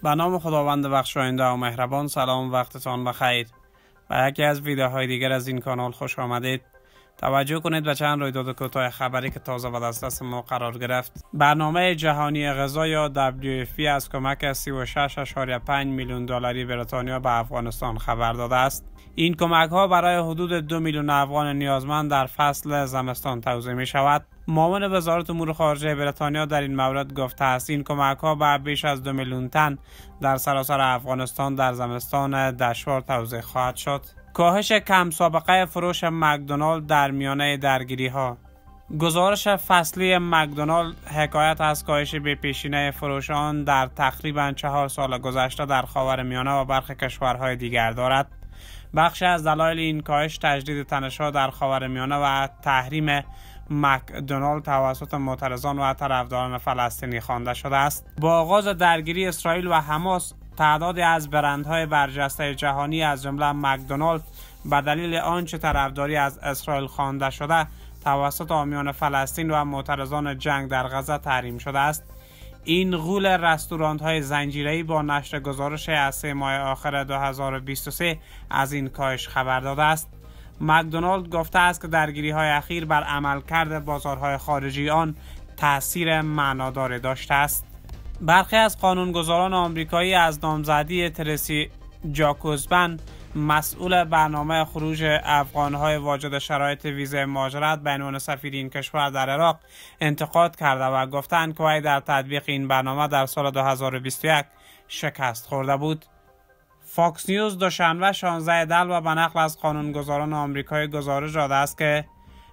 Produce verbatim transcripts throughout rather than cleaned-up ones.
به نام خداوند بخشاینده و مهربان. سلام، وقتتان بخیر. به یکی از ویدیوهای دیگر از این کانال خوش آمدید. توجه کنید به چند رویداد کوتاه خبری که تازه به دسترس ما قرار گرفت. برنامه جهانی غذا یا دبلیو اف پی از کمک سی و شش ممیز پنج میلیون دلاری بریتانیا به افغانستان خبر داده است. این کمک ها برای حدود دو میلیون افغان نیازمند در فصل زمستان توزیع می شود. معاون وزارت امور خارجه بریتانیا در این مورد گفته است این کمک ها به بیش از دو میلیون تن در سراسر افغانستان در زمستان دشوار توزیع خواهد شد. کاهش کم سابقه فروش مکدونالد در میانه درگیری ها. گزارش فصلی مکدونالد حکایت از کاهش بی پیشینه فروش آن در تقریبا چهار سال گذشته در خاورمیانه و برخی کشورهای دیگر دارد. بخشی از دلایل این کاهش تجدید تنش‌ها در خاورمیانه و تحریم مکدونالد توسط معترضان و طرفداران فلسطینی خوانده شده است. با آغاز درگیری اسرائیل و حماس، تعدادی از برندهای برجسته جهانی از جمله مکدونالد به دلیل آنچه طرفداری از اسرائیل خوانده شده توسط حامیان فلسطین و معترضان جنگ در غزه تحریم شده است. این غول رستوران‌های زنجیره‌ای با نشر گزارش از سه ماه آخر دو هزار و بیست و سه از این کاهش خبر داده است. مکدونالد گفته است که درگیری‌های اخیر بر عملکرد بازارهای خارجی آن تأثیر معناداری داشته است. برخی از قانونگذاران آمریکایی از نامزدی ترسی جاکوبسن، مسئول برنامه خروج افغان‌های واجد شرایط ویزای مهاجرت به عنوان سفیر این کشور در عراق، انتقاد کرده و گفتند که وی در تطبیق این برنامه در سال دو هزار و بیست و یک شکست خورده بود. فاکس نیوز دوشنبه شانزده دلو به نقل از قانونگذاران آمریکایی گزارش داده است که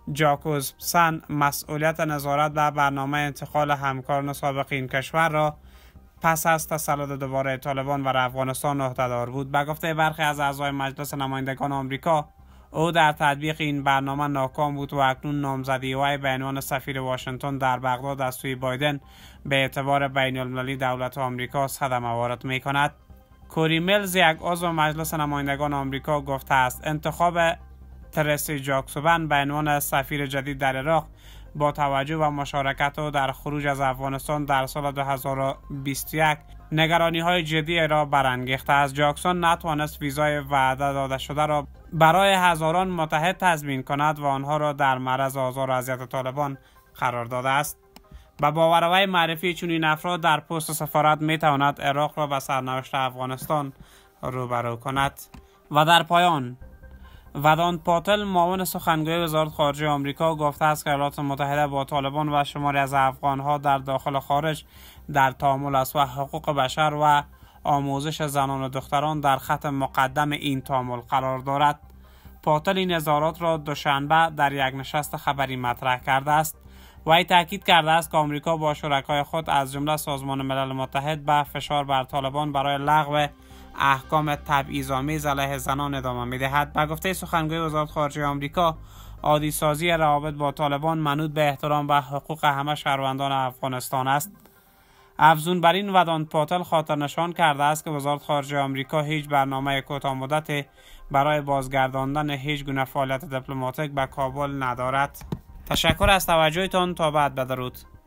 جاکوبسن مسئولیت نظارت بر برنامه انتقال همکاران سابق این کشور را پس از تسلط دوباره طالبان بر افغانستان عهده‌دار بود. به گفته برخی از اعضای مجلس نمایندگان آمریکا، او در تطبیق این برنامه ناکام بود و اکنون نامزدی وی به عنوان سفیر واشنگتن در بغداد از سوی بایدن به اعتبار بین المللی دولت آمریکا صدمه وارد می کند. کوری میلز، یک عضو مجلس نمایندگان آمریکا، گفته است انتخاب ترسی جاکوبسن به عنوان سفیر جدید در عراق با توجه به مشارکت او در خروج از افغانستان در سال دو هزار و بیست و یک نگرانی های جدی را برانگیخته است. جاکسون نتوانست ویزای وعده داده شده را برای هزاران متحد تضمین کند و آنها را در معرض آزار و اذیت طالبان قرار داده است. به باور وی معرفی چنین افراد در پست سفارت می تواند عراق را به سرنوشت افغانستان روبرو کند. و در پایان، ودان پاتل، معاون سخنگوی وزارت خارجه آمریکا، گفته است که ایالات متحده با طالبان و شماری از افغانها در داخل و خارج در تعامل است و حقوق بشر و آموزش زنان و دختران در خط مقدم این تعامل قرار دارد. پاتل این اظهارات را دوشنبه در یک نشست خبری مطرح کرده است. وی تاکید کرده است که آمریکا با شرکای خود از جمله سازمان ملل متحد به فشار بر طالبان برای لغو احکام تبعیض‌آمیز علیه زنان ادامه می‌دهد. به گفته سخنگوی وزارت خارجه آمریکا، عادی سازی روابط با طالبان منوط به احترام به حقوق همه شهروندان افغانستان است. افزون بر این، ودان پاتل خاطر نشان کرده است که وزارت خارجه آمریکا هیچ برنامه کوتاه مدتی برای بازگرداندن هیچ گونه فعالیت دیپلماتیک به کابل ندارد. تشکر از توجهتان. تا بعد، بدرود.